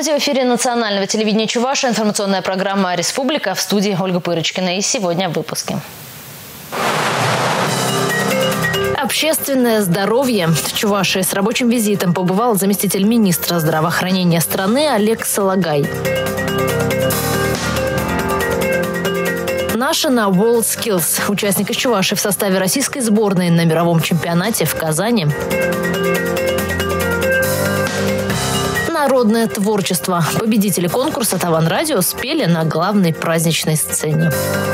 Здравствуйте! В эфире национального телевидения Чувашия информационная программа «Республика». В студии Ольга Пырочкина. И сегодня в выпуске. Общественное здоровье. В Чувашии с рабочим визитом побывал заместитель министра здравоохранения страны Олег Салагай. Наша на WorldSkills. Участник из Чувашии в составе российской сборной на мировом чемпионате в Казани. Народное творчество. Победители конкурса «Таван Радио» спели на главной праздничной сцене.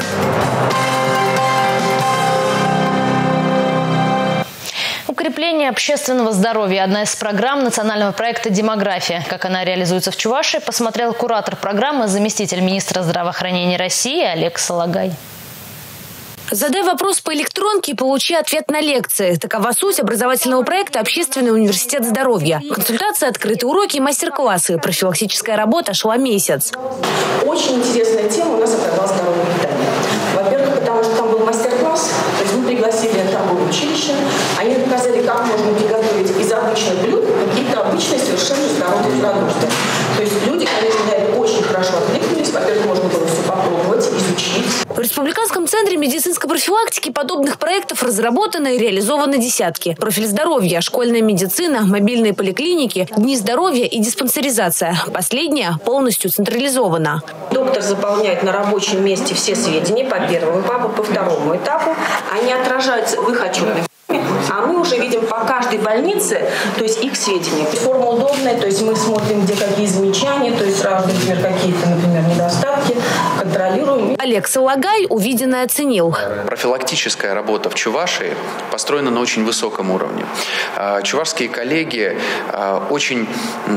Укрепление общественного здоровья – одна из программ национального проекта «Демография». Как она реализуется в Чувашии, посмотрел куратор программы, заместитель министра здравоохранения России Олег Салагай. Задай вопрос по электронке и получи ответ на лекции. Такова суть образовательного проекта «Общественный университет здоровья». Консультации, открытые уроки и мастер-классы. Профилактическая работа шла месяц. Очень интересная тема у нас оказалась здоровое питание. Во-первых, потому что там был мастер-класс, то есть мы пригласили торговое училище, они показали, как можно приготовить из обычных блюд какие-то обычные совершенно здоровые продукты. То есть люди, конечно, на это очень хорошо откликнулись. Во-первых, можно было все попробовать, изучить. В Республиканском центре медицинской профилактики подобных проектов разработаны и реализованы десятки. Профиль здоровья, школьная медицина, мобильные поликлиники, дни здоровья и диспансеризация. Последняя полностью централизована. Доктор заполняет на рабочем месте все сведения по первому этапу, по второму этапу. Они отражаются в их отчетных. А мы уже видим по каждой больнице, то есть их сведения. Форма удобная, то есть мы смотрим, где какие замечания, то есть сразу, например, какие-то, недостатки, контролируем. Олег Салагай увиденное оценил. Профилактическая работа в Чувашии построена на очень высоком уровне. Чувашские коллеги очень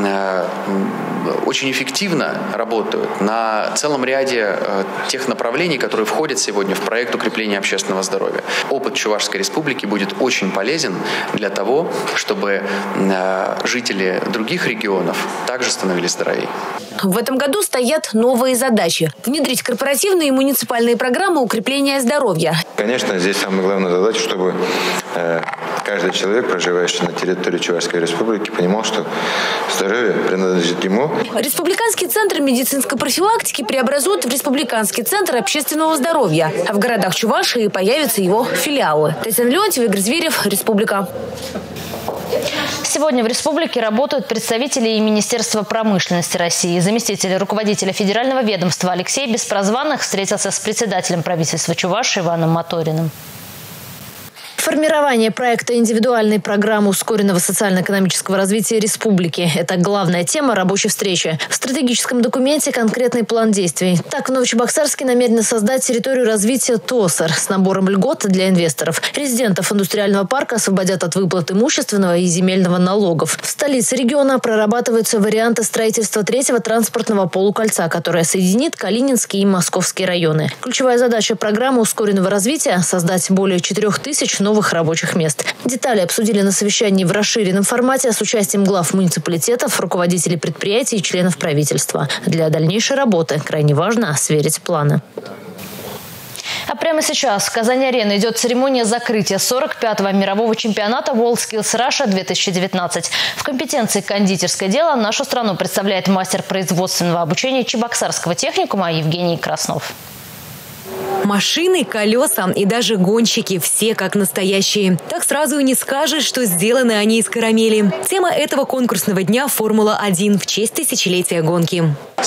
эффективно работают на целом ряде тех направлений, которые входят сегодня в проект укрепления общественного здоровья. Опыт Чувашской республики будет очень полезен для того, чтобы жители других регионов также становились здоровее. В этом году стоят новые задачи. Внедрить корпоративные и муниципальные программы укрепления здоровья. Конечно, здесь самая главная задача, чтобы каждый человек, проживающий на территории Чувашской республики, понимал, что здоровье принадлежит ему. Республиканский центр медицинской профилактики преобразуют в Республиканский центр общественного здоровья. А в городах Чувашии появятся его филиалы. Татьяна Леонтьева, Игорь Зверев, Республика. Сегодня в республике работают представители и Министерства промышленности России. Заместитель руководителя федерального ведомства Алексей Беспрозванных встретился с председателем правительства Чувашии Иваном Моториным. Формирование проекта индивидуальной программы ускоренного социально-экономического развития республики – это главная тема рабочей встречи. В стратегическом документе конкретный план действий. Так, в Новочебоксарске намерены создать территорию развития ТОСР с набором льгот для инвесторов. Резидентов индустриального парка освободят от выплат имущественного и земельного налогов. В столице региона прорабатываются варианты строительства третьего транспортного полукольца, которое соединит Калининские и Московские районы. Ключевая задача программы ускоренного развития – создать более 4000 новых рабочих мест. Детали обсудили на совещании в расширенном формате с участием глав муниципалитетов, руководителей предприятий и членов правительства. Для дальнейшей работы крайне важно сверить планы. А прямо сейчас в Казани-арене идет церемония закрытия 45-го мирового чемпионата WorldSkills Russia 2019. В компетенции кондитерское дело нашу страну представляет мастер производственного обучения Чебоксарского техникума Евгений Краснов. Машины, колеса и даже гонщики – все как настоящие. Так сразу и не скажешь, что сделаны они из карамели. Тема этого конкурсного дня – Формула-1 в честь тысячелетия гонки.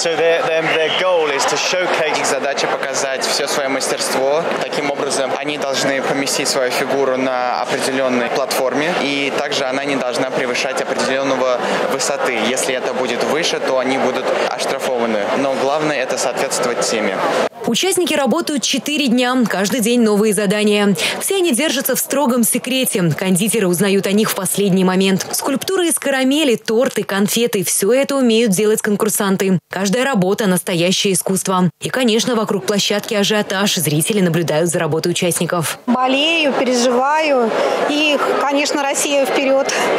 Их задача показать все свое мастерство. Таким образом, они должны поместить свою фигуру на определенной платформе, и также она не должна превышать определенного высоты. Если это будет выше, то они будут оштрафованы. Но главное – это соответствовать теме. Участники работают 4 дня. Каждый день новые задания. Все они держатся в строгом секрете. Кондитеры узнают о них в последний момент. Скульптуры из карамели, торты, конфеты – все это умеют делать конкурсанты. Каждая работа – настоящее искусство. И, конечно, вокруг площадки ажиотаж. Зрители наблюдают за работой участников. Болею, переживаю. И, конечно, Россия вперед.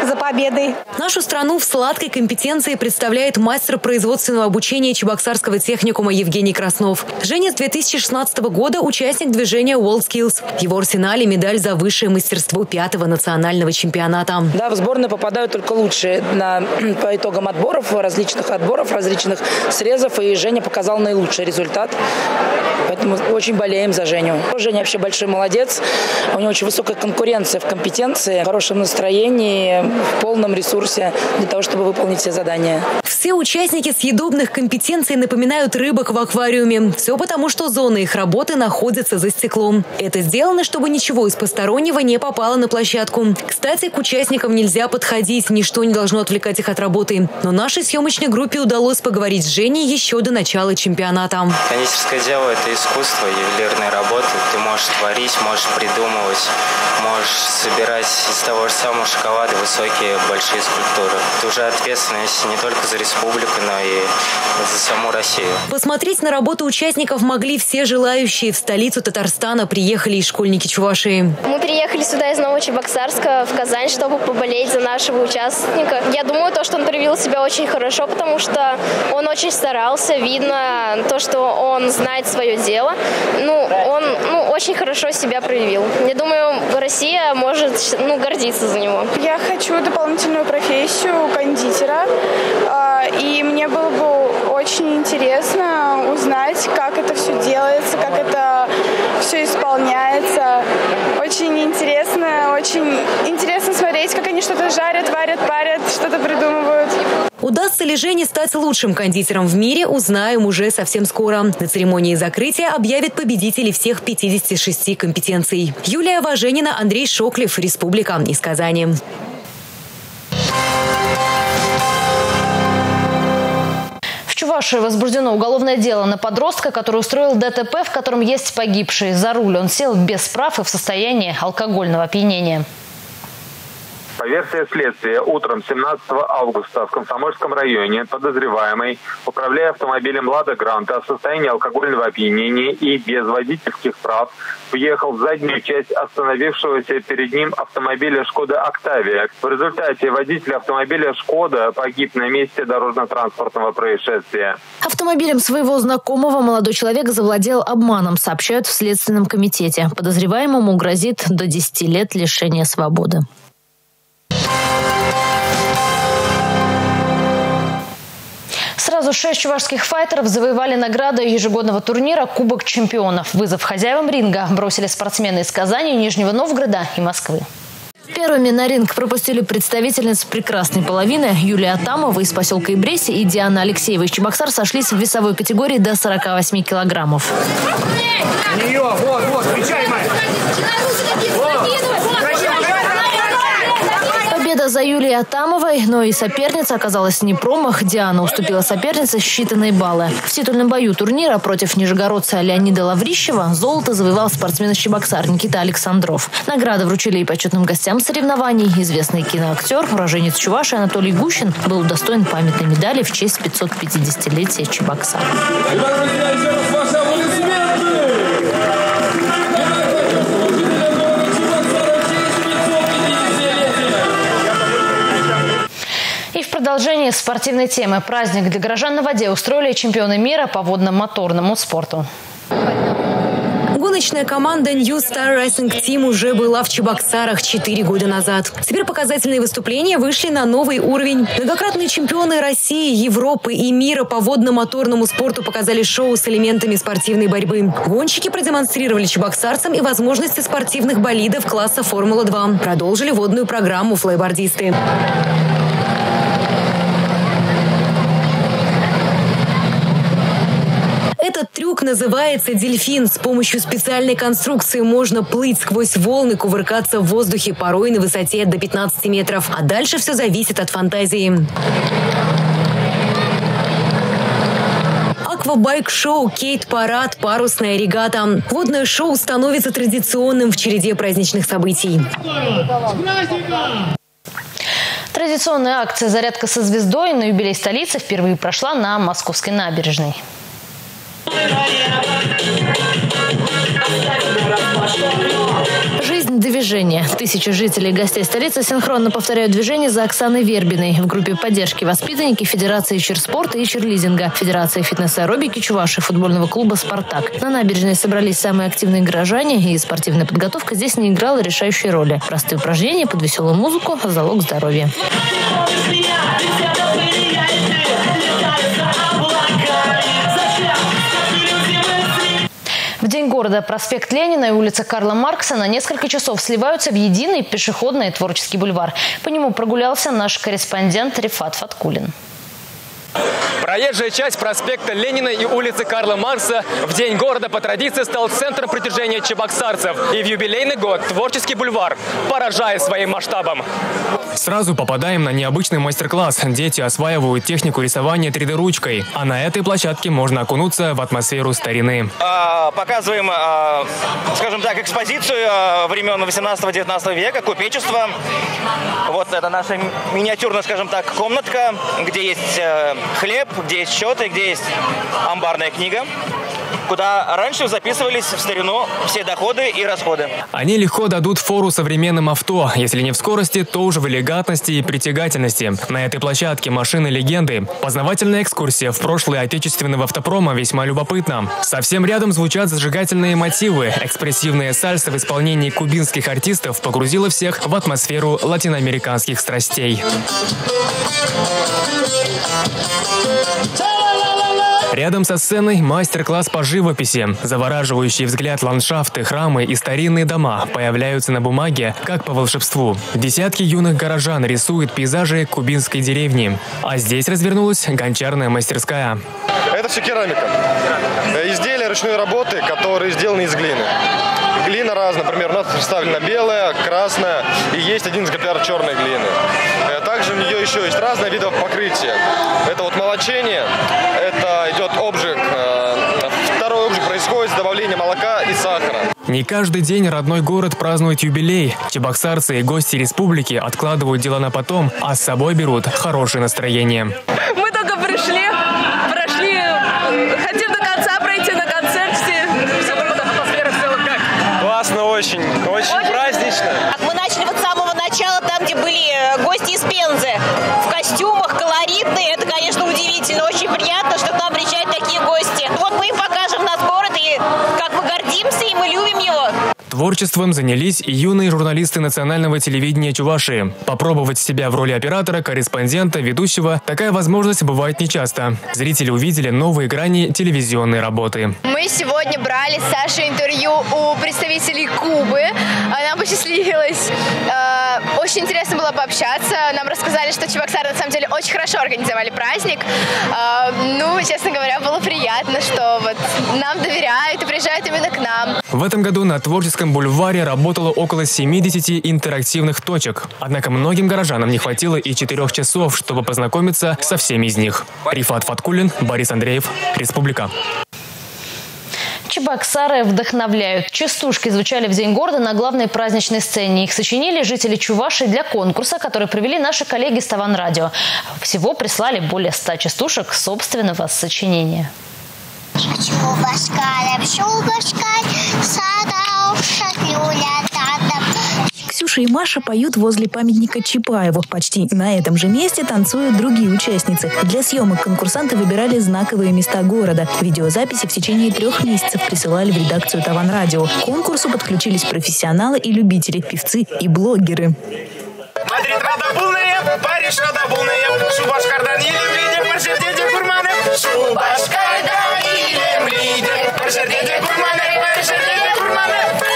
за победой. Нашу страну в сладкой компетенции представляет мастер производственного обучения Чебоксарского техникума Евгений Краснов. Женя с 2016 года участник движения WorldSkills. В его арсенале медаль за высшее мастерство 5-го национального чемпионата. Да, в сборную попадают только лучшие по итогам отборов, различных срезов. И Женя показал наилучший результат. Поэтому очень болеем за Женю. Женя вообще большой молодец. У него очень высокая конкуренция в компетенции, в хорошем настроении, в полном ресурсе для того, чтобы выполнить все задания. Все участники съедобных компетенций напоминают рыбок в аквариуме. Все потому, что зона их работы находится за стеклом. Это сделано, чтобы ничего из постороннего не попало на площадку. Кстати, к участникам нельзя подходить, ничто не должно отвлекать их от работы. Но нашей съемочной группе удалось поговорить с Женей еще до начала чемпионата. Кондитерское дело – это искусство, ювелирная работа. Ты можешь творить, можешь придумывать, можешь собирать из того же самого шоколада высокие, большие скульптуры. Это уже ответственность не только за республику, но и за саму Россию. Посмотреть на работу участников могли все желающие. В столицу Татарстана приехали и школьники Чувашии. Мы приехали сюда из Новочебоксарска в Казань, чтобы поболеть за нашего участника. Я думаю, что он проявил себя очень хорошо, потому что он очень старался. Видно то, что он знает свое дело. Он очень хорошо себя проявил. Я думаю, Россия может гордиться за него. Я хочу дополнительную профессию кондитера. И мне было бы очень интересно узнать, как это все делается, как это все исполняется. Очень интересно смотреть, как они что-то жарят, варят, парят, что-то придумывают. Удастся ли Жене стать лучшим кондитером в мире, узнаем уже совсем скоро. На церемонии закрытия объявят победителей всех 56 компетенций. Юлия Важенина, Андрей Шоклев, Республика, из Казани. В Чувашии возбуждено уголовное дело на подростка, который устроил ДТП, в котором есть погибший. За руль он сел без прав и в состоянии алкогольного опьянения. По версии следствия, утром 17 августа в Комсомольском районе подозреваемый, управляя автомобилем «Лада Гранта» в состоянии алкогольного опьянения и без водительских прав, въехал в заднюю часть остановившегося перед ним автомобиля «Шкода Октавия». В результате водитель автомобиля «Шкода» погиб на месте дорожно-транспортного происшествия. Автомобилем своего знакомого молодой человек завладел обманом, сообщают в Следственном комитете. Подозреваемому грозит до 10 лет лишения свободы. Сразу 6 чувашских файтеров завоевали награду ежегодного турнира «Кубок чемпионов». Вызов хозяевам ринга бросили спортсмены из Казани, Нижнего Новгорода и Москвы. Первыми на ринг пропустили представительниц прекрасной половины. Юлия Атамова из поселка Ибреси и Диана Алексеева из Чебоксар сошлись в весовой категории до 48 килограммов. Победа за Юлией Атамовой, но и соперница оказалась не промах. Диана уступила сопернице считанные баллы. В титульном бою турнира против нижегородца Леонида Лаврищева золото завоевал спортсмен из Чебоксар Никита Александров. Награды вручили и почетным гостям соревнований. Известный киноактер, уроженец Чувашии Анатолий Гущин был удостоен памятной медали в честь 550-летия Чебоксар. И в продолжении спортивной темы праздник для горожан на воде устроили чемпионы мира по водно-моторному спорту. Гоночная команда New Star Racing Team уже была в Чебоксарах 4 года назад. Теперь показательные выступления вышли на новый уровень. Многократные чемпионы России, Европы и мира по водно-моторному спорту показали шоу с элементами спортивной борьбы. Гонщики продемонстрировали чебоксарцам и возможности спортивных болидов класса Формула-2. Продолжили водную программу флейбордисты. Этот трюк называется «Дельфин». С помощью специальной конструкции можно плыть сквозь волны, кувыркаться в воздухе, порой на высоте до 15 метров. А дальше все зависит от фантазии. Аквабайк-шоу, кейт-парад, парусная регата. Водное шоу становится традиционным в череде праздничных событий. Традиционная акция «Зарядка со звездой» на юбилей столицы впервые прошла на Московской набережной. Жизнь движения движение. Тысячи жителей и гостей столицы синхронно повторяют движение за Оксаной Вербиной. В группе поддержки воспитанники Федерации чирспорта и чирлидинга, Федерации фитнес-аэробики Чувашии, футбольного клуба «Спартак». На набережной собрались самые активные горожане, и спортивная подготовка здесь не играла решающей роли. Простые упражнения под веселую музыку – залог здоровья. В День города проспект Ленина и улица Карла Маркса на несколько часов сливаются в единый пешеходный и творческий бульвар. По нему прогулялся наш корреспондент Рифат Фаткулин. Проезжая часть проспекта Ленина и улицы Карла Маркса в День города по традиции стал центром притяжения чебоксарцев. И в юбилейный год творческий бульвар поражает своим масштабом. Сразу попадаем на необычный мастер-класс. Дети осваивают технику рисования 3D-ручкой. А на этой площадке можно окунуться в атмосферу старины. Показываем, скажем так, экспозицию времен 18-19 века, купечества. Вот это наша миниатюрная, скажем так, комнатка, где есть хлеб, где есть счеты, где есть амбарная книга, куда раньше записывались в старину все доходы и расходы. Они легко дадут фору современным авто. Если не в скорости, то уже в элегантности и притягательности. На этой площадке машины легенды. Познавательная экскурсия в прошлое отечественного автопрома весьма любопытна. Совсем рядом звучат зажигательные мотивы. Экспрессивная сальса в исполнении кубинских артистов погрузила всех в атмосферу латиноамериканских страстей. Рядом со сценой мастер-класс по живописи. Завораживающий взгляд ландшафты, храмы и старинные дома появляются на бумаге, как по волшебству. Десятки юных горожан рисуют пейзажи кубинской деревни. А здесь развернулась гончарная мастерская. Это все керамика. Изделия ручной работы, которые сделаны из глины. Глина разная, например, у нас представлена белая, красная и есть один экземпляр черной глины. Также у нее еще есть разные виды покрытия. Это вот молочение, это идет обжиг. Второй обжиг происходит с добавлением молока и сахара. Не каждый день родной город празднует юбилей. Чебоксарцы и гости республики откладывают дела на потом, а с собой берут хорошее настроение. Мы только пришли, прошли, хотим до конца пройти на концерте. Все круто, атмосфера в целом как? Классно, очень празднично. Мы начали вот с самого начала, там, где были гости из Пензы, в костюмах, колоритные. Это, конечно, удивительно. Очень приятно, что к нам приезжают такие гости. Вот мы им покажем наш город, и как мы гордимся, и мы любим его. Творчеством занялись и юные журналисты национального телевидения Чувашии. Попробовать себя в роли оператора, корреспондента, ведущего – такая возможность бывает нечасто. Зрители увидели новые грани телевизионной работы. Мы сегодня брали с Сашей интервью у представителей Кубы. Нам посчастливилось. Очень интересно было пообщаться. Нам рассказали, что чебоксары на самом деле очень хорошо организовали праздник. Честно говоря, было приятно, что вот нам доверяют и приезжают именно к нам. В этом году на Творческом бульваре работало около 70 интерактивных точек. Однако многим горожанам не хватило и 4 часов, чтобы познакомиться со всеми из них. Рифат Фаткулин, Борис Андреев, Республика. Чебоксары вдохновляют. Частушки звучали в День города на главной праздничной сцене. Их сочинили жители Чувашии для конкурса, который провели наши коллеги с Таван-радио. Всего прислали более 100 частушек собственного сочинения. Ксюша и Маша поют возле памятника Чапаеву. Почти на этом же месте танцуют другие участницы. Для съемок конкурсанты выбирали знаковые места города. Видеозаписи в течение 3 месяцев присылали в редакцию Таван-радио. К конкурсу подключились профессионалы и любители, певцы и блогеры. Мадрид радабулная, Париж радабулная, Шубашкардан елем лидер, Паршердеде гурманы, Шубашкардан елем лидер, Паршердеде гурманы, Паршердеде гурманы.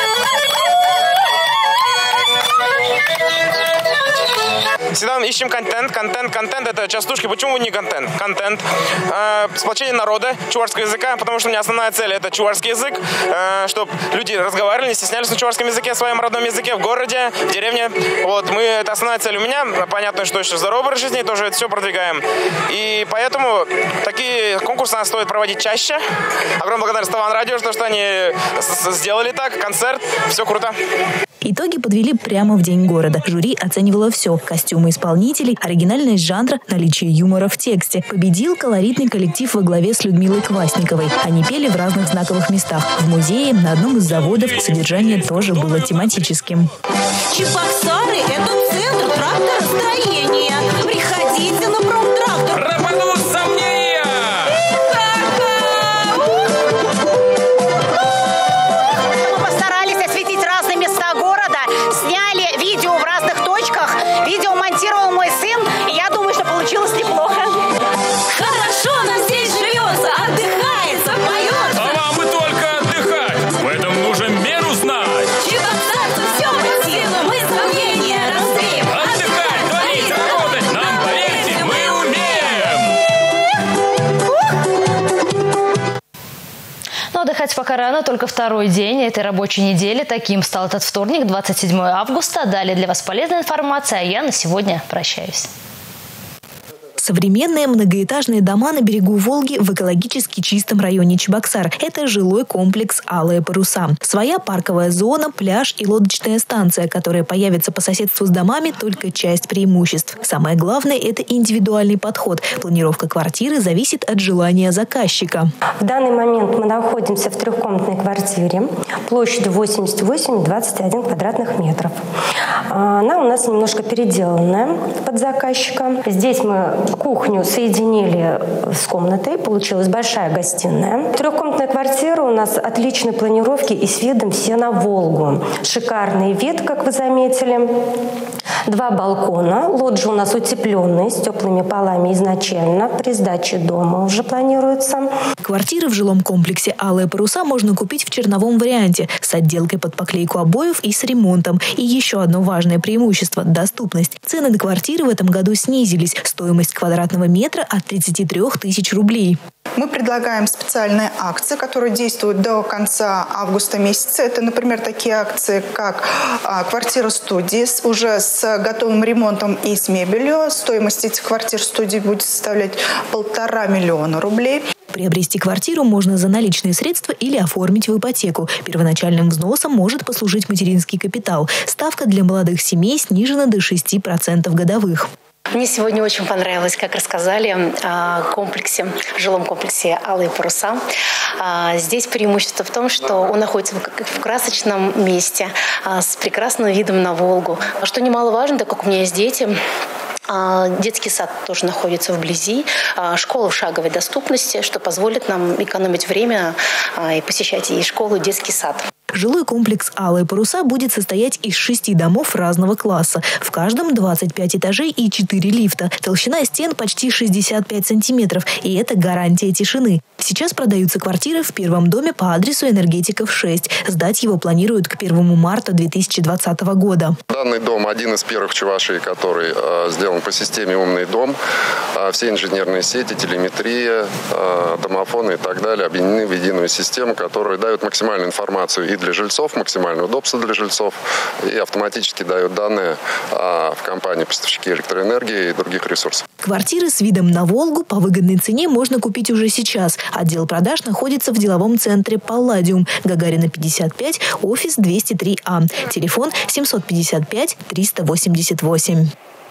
Всегда ищем контент. Это частушки. Почему не контент? Контент. Сплочение народа, чувашского языка, потому что у меня основная цель – это чувашский язык, чтобы люди разговаривали, не стеснялись на чувашском языке, своем родном языке, в городе, в деревне. Вот, это основная цель у меня. Понятно, что еще здоровый образ жизни, тоже это все продвигаем. И поэтому такие конкурсы надо стоит проводить чаще. Огромная благодарность Таван-радио, что они сделали так, концерт, все круто. Итоги подвели прямо в День города. Жюри оценивало все – костюмы харизма исполнителей, оригинальность жанра, наличие юмора в тексте. Победил колоритный коллектив во главе с Людмилой Квасниковой. Они пели в разных знаковых местах. В музее, на одном из заводов. Содержание тоже было тематическим. Чебоксары – это центр тракторостроения. Приходите на промтрактор. Рапанут сомнения! Мы постарались осветить разные места города, сняли видео в разных точках. Видео монтировал мой сын, и я думаю, что получилось неплохо. Хорошо нам здесь живется, отдыхается, поется. А вам бы только отдыхать. В этом нужно меру знать. Чебоксарцы все под силу, мы сомнения развеем. Отдыхать, творить, работать. Нам, поверьте, мы умеем. Но отдыхать пока рано, только второй день этой рабочей недели. Таким стал этот вторник, 27 августа. Далее для вас полезная информация, а я на сегодня прощаюсь. Современные многоэтажные дома на берегу Волги в экологически чистом районе Чебоксар. Это жилой комплекс «Алые паруса». Своя парковая зона, пляж и лодочная станция, которая появится по соседству с домами, только часть преимуществ. Самое главное – это индивидуальный подход. Планировка квартиры зависит от желания заказчика. В данный момент мы находимся в трехкомнатной квартире площадью 88,21 квадратных метров. Она у нас немножко переделанная под заказчика. Здесь мы кухню соединили с комнатой, получилась большая гостиная. Трехкомнатная квартира у нас отличной планировки и с видом все на Волгу. Шикарный вид, как вы заметили. 2 балкона. Лоджия у нас утепленная, с теплыми полами изначально. При сдаче дома уже планируется. Квартиры в жилом комплексе «Алые паруса» можно купить в черновом варианте с отделкой под поклейку обоев и с ремонтом. И еще одно важное преимущество – доступность. Цены на квартиры в этом году снизились. Стоимость квадратного метра от 33 тысяч рублей. Мы предлагаем специальные акции, которые действуют до конца августа месяца. Это, например, такие акции, как квартира-студии уже с готовым ремонтом и с мебелью. Стоимость этих квартир-студий будет составлять 1,5 миллиона рублей. Приобрести квартиру можно за наличные средства или оформить в ипотеку. Первоначальным взносом может послужить материнский капитал. Ставка для молодых семей снижена до 6% годовых. Мне сегодня очень понравилось, как рассказали о жилом комплексе «Алые паруса». Здесь преимущество в том, что он находится в красочном месте с прекрасным видом на Волгу. Что немаловажно, так как у меня есть дети, детский сад тоже находится вблизи, школа в шаговой доступности, что позволит нам экономить время и посещать и школу, и детский сад. Жилой комплекс «Алые паруса» будет состоять из 6 домов разного класса. В каждом 25 этажей и 4 лифта. Толщина стен почти 65 сантиметров. И это гарантия тишины. Сейчас продаются квартиры в первом доме по адресу Энергетиков 6. Сдать его планируют к 1 марта 2020 года. Данный дом один из первых в Чувашии, который сделан по системе «Умный дом». Все инженерные сети, телеметрия, домофоны и так далее объединены в единую систему, которая дает максимальную информацию и для жильцов, максимальное удобство для жильцов, и автоматически дает данные в компании поставщики электроэнергии и других ресурсов. Квартиры с видом на Волгу по выгодной цене можно купить уже сейчас. Отдел продаж находится в деловом центре «Палладиум», Гагарина 55, офис 203А. Телефон 755 388.